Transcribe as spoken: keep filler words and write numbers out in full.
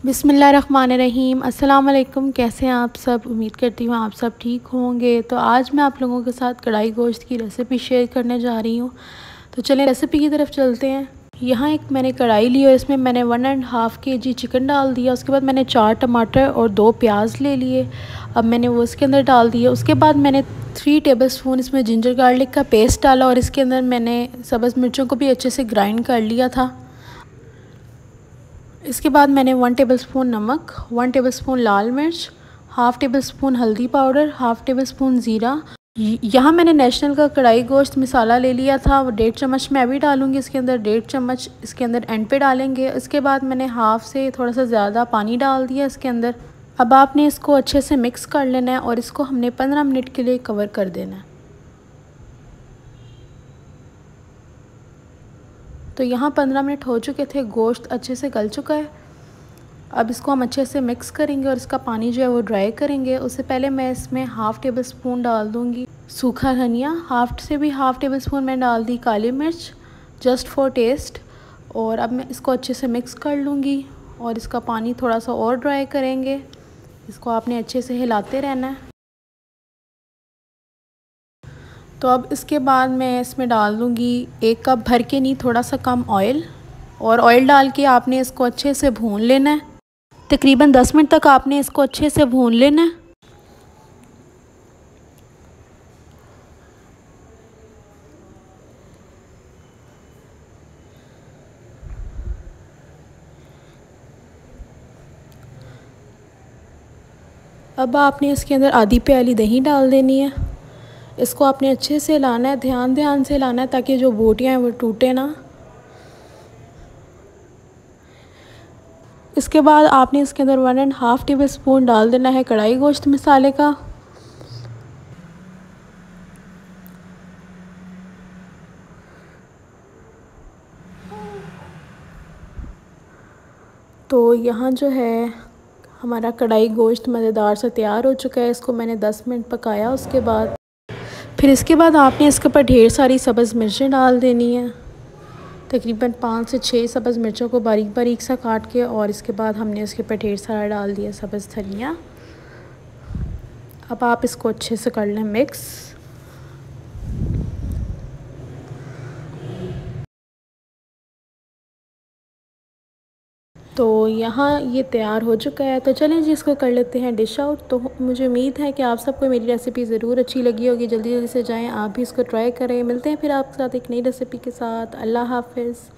बिस्मिल्लाहिर्रहमानिर्रहीम। अस्सलाम वालेकुम। कैसे हैं आप सब? उम्मीद करती हूँ आप सब ठीक होंगे। तो आज मैं आप लोगों के साथ कढ़ाई गोश्त की रेसिपी शेयर करने जा रही हूँ। तो चलें रेसिपी की तरफ चलते हैं। यहाँ एक मैंने कढ़ाई ली और इसमें मैंने वन एंड हाफ़ के जी चिकन डाल दिया। उसके बाद मैंने चार टमाटर और दो प्याज ले लिए। अब मैंने वो इसके अंदर डाल दिया। उसके बाद मैंने थ्री टेबल स्पून इसमें जिंजर गार्लिक का पेस्ट डाला और इसके अंदर मैंने सब्ज़ मिर्चों को भी अच्छे से ग्राइंड कर लिया था। इसके बाद मैंने वन टेबलस्पून नमक, वन टेबलस्पून लाल मिर्च, हाफ़ टेबल स्पून हल्दी पाउडर, हाफ़ टेबल स्पून ज़ीरा। यहाँ मैंने नेशनल का कढ़ाई गोश्त मसाला ले लिया था। वो डेढ़ चम्मच मैं अभी डालूँगी इसके अंदर, डेढ़ चम्मच इसके अंदर एंड पे डालेंगे। इसके बाद मैंने हाफ़ से थोड़ा सा ज़्यादा पानी डाल दिया इसके अंदर। अब आपने इसको अच्छे से मिक्स कर लेना है और इसको हमने पंद्रह मिनट के लिए कवर कर देना है। तो यहाँ पंद्रह मिनट हो चुके थे, गोश्त अच्छे से गल चुका है। अब इसको हम अच्छे से मिक्स करेंगे और इसका पानी जो है वो ड्राई करेंगे। उससे पहले मैं इसमें हाफ़ टेबल स्पून डाल दूँगी सूखा धनिया, हाफ़ से भी हाफ़ टेबल स्पून मैं डाल दी काली मिर्च जस्ट फॉर टेस्ट। और अब मैं इसको अच्छे से मिक्स कर लूँगी और इसका पानी थोड़ा सा और ड्राई करेंगे। इसको आपने अच्छे से हिलाते रहना है। तो अब इसके बाद मैं इसमें डाल दूँगी एक कप भर के, नहीं थोड़ा सा कम ऑयल, और ऑयल डाल के आपने इसको अच्छे से भून लेना है। तकरीबन दस मिनट तक आपने इसको अच्छे से भून लेना है। अब आपने इसके अंदर आधी प्याली दही डाल देनी है। इसको आपने अच्छे से हिलाना है, ध्यान ध्यान से हिलाना है ताकि जो बोटियाँ हैं वो टूटे ना। इसके बाद आपने इसके अंदर one and half tablespoon डाल देना है कढ़ाई गोश्त मसाले का। तो यहाँ जो है हमारा कढ़ाई गोश्त मज़ेदार से तैयार हो चुका है। इसको मैंने दस मिनट पकाया। उसके बाद फिर इसके बाद आपने इसके ऊपर ढेर सारी सब्ज़ मिर्चें डाल देनी है, तकरीबन पाँच से छः सब्ज़ मिर्चों को बारीक बारीक सा काट के। और इसके बाद हमने इसके ऊपर ढेर सारा डाल दिया सब्ज़ धनिया। अब आप इसको अच्छे से कर लें मिक्स। तो यहाँ ये तैयार हो चुका है। तो चलें जी इसको कर लेते हैं डिश आउट। तो मुझे उम्मीद है कि आप सबको मेरी रेसिपी ज़रूर अच्छी लगी होगी। जल्दी जल्दी से जाएं, आप भी इसको ट्राई करें। मिलते हैं फिर आपके साथ एक नई रेसिपी के साथ। अल्लाह हाफ़िज़।